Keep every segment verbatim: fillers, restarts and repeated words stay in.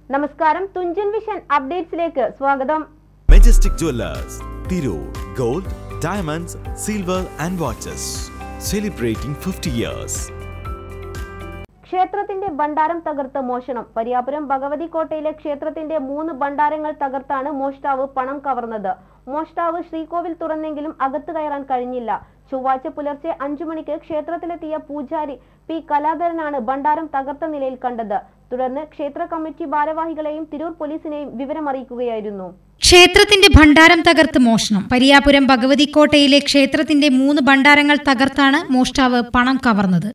നമസ്കാരം, തുഞ്ചൻ വിഷൻ അപ്ഡേറ്റ്സിലേക്ക് സ്വാഗതം. Majestic Jewelers, Tirur, Gold, Diamonds, Silver and Watches, celebrating fifty years. ക്ഷേത്രത്തിന്റെ ഭണ്ഡാരം തകർത്ത് മോഷണം. പരിയാപുരം ഭഗവതി കോട്ടയിലെ ക്ഷേത്രത്തിന്റെ മൂന്ന് ഭണ്ഡാരങ്ങൾ തകർത്താണ് മോഷ്ടാവ് പണം കവർന്നത്. മോഷ്ടാവ് ശ്രീകോവിൽ തുറന്നെങ്കിലും അകത്ത് കയറാൻ കഴിഞ്ഞില്ല. ചൊവ്വാഴ്ച പുലർച്ചെ അഞ്ചു മണിക്ക് ക്ഷേത്രത്തിലെത്തിയ പൂജാരി പി കലാധരനാണ് ഭണ്ഡാരം തകർത്ത നിലയിൽ കണ്ടത്. തുടർന്ന് ക്ഷേത്ര കമ്മിറ്റി ഭാരവാഹികളെയും തിരൂർ പോലീസിനെയും വിവരമറിയിക്കുകയായിരുന്നു. ക്ഷേത്രത്തിന്റെ ഭണ്ഡാരം തകർത്ത് മോഷണം. പരിയാപുരം ഭഗവതിക്കോട്ടയിലെ ക്ഷേത്രത്തിന്റെ മൂന്ന് ഭണ്ഡാരങ്ങൾ തകർത്താണ് മോഷ്ടാവ് പണം കവർന്നത്.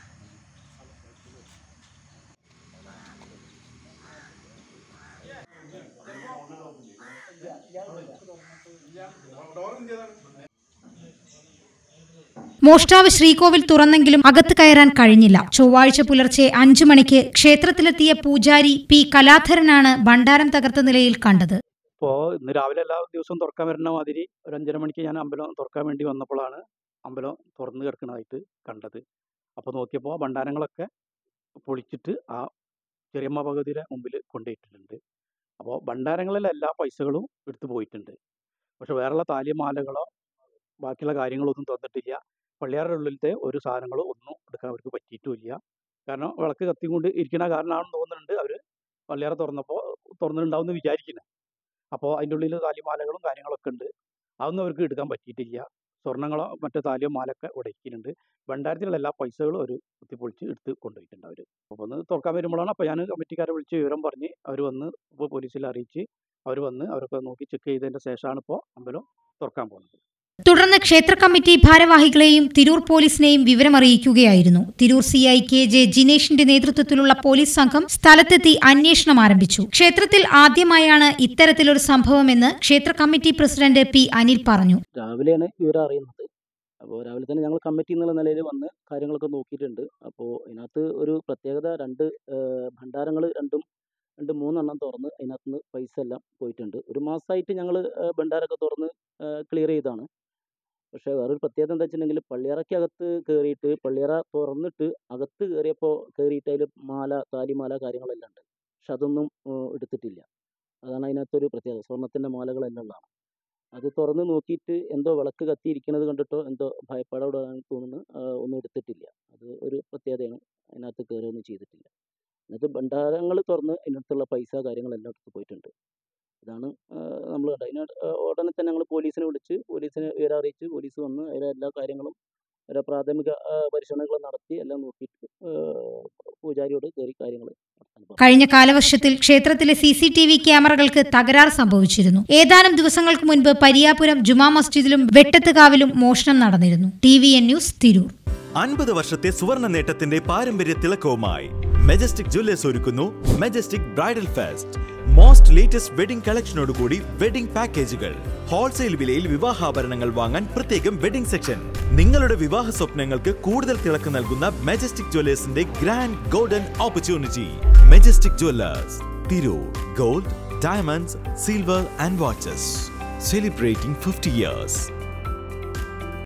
മോഷ്ടാവ് ശ്രീകോവിൽ തുറന്നെങ്കിലും അകത്ത് കയറാൻ കഴിഞ്ഞില്ല. ചൊവ്വാഴ്ച പുലർച്ചെ അഞ്ചു മണിക്ക് ക്ഷേത്രത്തിലെത്തിയ പൂജാരി പി കലാധരനാണ് ഭണ്ഡാരം തകർത്ത നിലയിൽ കണ്ടത്. ഇപ്പോൾ ഇന്ന് രാവിലെ എല്ലാ ദിവസവും തുറക്കാൻ വരുന്ന മാതിരി ഒരു അഞ്ചര മണിക്ക് ഞാൻ അമ്പലം തുറക്കാൻ വേണ്ടി വന്നപ്പോഴാണ് അമ്പലം തുറന്നു കിടക്കുന്നതായിട്ട് കണ്ടത്. അപ്പോൾ നോക്കിയപ്പോൾ ഭണ്ഡാരങ്ങളൊക്കെ പൊളിച്ചിട്ട് ആ ചെറിയമ്മ ഭഗവതിയുടെ മുമ്പിൽ കൊണ്ടുപോയിട്ടുണ്ട്. അപ്പോൾ ഭണ്ഡാരങ്ങളിലെ എല്ലാ പൈസകളും എടുത്തു പോയിട്ടുണ്ട്. പക്ഷെ വേറെയുള്ള താലിമാലകളോ ബാക്കിയുള്ള കാര്യങ്ങളൊന്നും തന്നിട്ടില്ല. പള്ളിയാറുടെ ഉള്ളിലത്തെ ഒരു സാധനങ്ങളും ഒന്നും എടുക്കാൻ അവർക്ക് പറ്റിയിട്ടുമില്ല. കാരണം വിളക്ക് കത്തിക്കൊണ്ട് ഇരിക്കുന്ന കാരണമാണെന്ന് തോന്നുന്നുണ്ട്. അവർ പള്ളിയാറ തുറന്നപ്പോൾ തുറന്നിട്ടുണ്ടാവുമെന്ന് വിചാരിക്കുന്നത്. അപ്പോൾ അതിൻ്റെ ഉള്ളിൽ താലിമാലകളും കാര്യങ്ങളൊക്കെ ഉണ്ട്. അതൊന്നും അവർക്ക് എടുക്കാൻ പറ്റിയിട്ടില്ല. സ്വർണ്ണങ്ങളോ മറ്റോ താലിയോ മാലൊക്കെ ഉടയ്ക്കുന്നുണ്ട്. ഭണ്ഡാരത്തിലുള്ള എല്ലാ പൈസകളും അവർ കുത്തിപ്പൊളിച്ച് എടുത്ത് കൊണ്ടുപോയിട്ടുണ്ട്. അവർ അപ്പോൾ ഒന്ന് തുറക്കാൻ വരുമ്പോഴാണ് അപ്പോൾ ഞാൻ കമ്മിറ്റിക്കാരെ വിളിച്ച് വിവരം പറഞ്ഞ് അവർ വന്ന് ഇപ്പോൾ പോലീസിൽ അറിയിച്ച് അവർ വന്ന് അവരൊക്കെ നോക്കി ചെക്ക് ചെയ്തതിൻ്റെ ശേഷമാണ് ഇപ്പോൾ അമ്പലം തുറക്കാൻ പോകുന്നത്. തുടർന്ന് ക്ഷേത്ര കമ്മിറ്റി ഭാരവാഹികളെയും തിരൂർ പോലീസിനെയും വിവരമറിയിക്കുകയായിരുന്നു. Tirur C I K J ജിനേഷിന്റെ നേതൃത്വത്തിലുള്ള പോലീസ് സംഘം സ്ഥലത്തെത്തി അന്വേഷണം ആരംഭിച്ചു. ക്ഷേത്രത്തിൽ ആദ്യമായാണ് ഇത്തരത്തിലൊരു സംഭവമെന്ന് ക്ഷേത്ര കമ്മിറ്റി പ്രസിഡന്റ് പി അനിൽ പറഞ്ഞു. രാവിലെയാണ് വിവരം അറിയുന്നത്. അപ്പോൾ രാവിലെ തന്നെ ഞങ്ങൾ കമ്മിറ്റി എന്നുള്ള നിലയിൽ വന്ന് കാര്യങ്ങളൊക്കെ നോക്കിയിട്ടുണ്ട്. അപ്പോൾ ഇതിനകത്ത് ഒരു പ്രത്യേകത, രണ്ട് ഭണ്ഡാരങ്ങൾ രണ്ടും രണ്ട് മൂന്നെണ്ണം തുറന്ന് അതിനകത്ത് നിന്ന് പൈസ എല്ലാം പോയിട്ടുണ്ട്. ഒരു മാസമായിട്ട് ഞങ്ങൾ ഭണ്ഡാരമൊക്കെ തുറന്ന് ക്ലിയർ ചെയ്താണ്. പക്ഷേ വേറൊരു പ്രത്യേകത എന്താ വെച്ചിട്ടുണ്ടെങ്കിൽ പള്ളിയറയ്ക്കകത്ത് കയറിയിട്ട് പള്ളിയറ തുറന്നിട്ട് അകത്ത് കയറിയപ്പോൾ കയറിയിട്ട് അതിൽ മാല താലിമാല കാര്യങ്ങളെല്ലാം ഉണ്ട്. പക്ഷെ അതൊന്നും എടുത്തിട്ടില്ല. അതാണ് അതിനകത്തൊരു പ്രത്യേകത. സ്വർണ്ണത്തിൻ്റെ മാലകളെല്ലാം ഉള്ളതാണ്. അത് തുറന്ന് നോക്കിയിട്ട് എന്തോ വിളക്ക് കത്തിയിരിക്കുന്നത് കണ്ടിട്ടോ എന്തോ ഭയപ്പാടോടാണ് തോന്നുന്നു, ഒന്നും എടുത്തിട്ടില്ല. അത് ഒരു പ്രത്യേകതയാണ്. അതിനകത്ത് കയറുകയൊന്നും ചെയ്തിട്ടില്ല. എന്നിട്ട് ഭണ്ഡാരങ്ങൾ തുറന്ന് അതിനകത്തുള്ള പൈസ കാര്യങ്ങളെല്ലാം എടുത്ത് പോയിട്ടുണ്ട്. ഇതാണ് നമ്മൾ കണ്ടത്. അതിന് ഉടനെ തന്നെ ഞങ്ങൾ പോലീസിനെ വിളിച്ച് പോലീസിനെ വിവരം അറിയിച്ച് പോലീസ് വന്ന് അതിലെ എല്ലാ കാര്യങ്ങളും ഒരു പ്രാഥമിക പരിശോധനകൾ നടത്തി എല്ലാം നോക്കിയിട്ട് പൂജാരിയോട് കയറി കാര്യങ്ങൾ. കഴിഞ്ഞ കാലവർഷത്തിൽ ക്ഷേത്രത്തിലെ സി സി ടി വി ക്യാമറകൾക്ക് തകരാർ സംഭവിച്ചിരുന്നു. ഏതാനും ദിവസങ്ങൾക്ക് മുൻപ് പരിയാപുരം ജുമാ മസ്ജിദിലും വെട്ടത്തുകാവിലും മോഷണം നടന്നിരുന്നു. T V N news, Tirur. അൻപത് വർഷത്തെ സുവർണ നേട്ടത്തിന്റെ പാരമ്പര്യ തിളക്കവുമായി മെജസ്റ്റിക് ജ്വല്ലേഴ്സ് ഒരുക്കുന്നു majestic bridal fest. Most latest wedding കളക്ഷനോടുകൂടി വെഡിംഗ് പാക്കേജുകൾ. ഹോൾസെയിൽ വിലയിൽ വിവാഹാഭരണങ്ങൾ വാങ്ങാൻ പ്രത്യേകം വെഡിംഗ് സെക്ഷൻ. നിങ്ങളുടെ വിവാഹ സ്വപ്നങ്ങൾക്ക് കൂടുതൽ തിളക്കം നൽകുന്ന മെജസ്റ്റിക് ജ്വല്ലേഴ്സിന്റെ grand golden opportunity. Majestic jewellers, Tirur. Gold, diamonds, silver and watches, celebrating fifty years.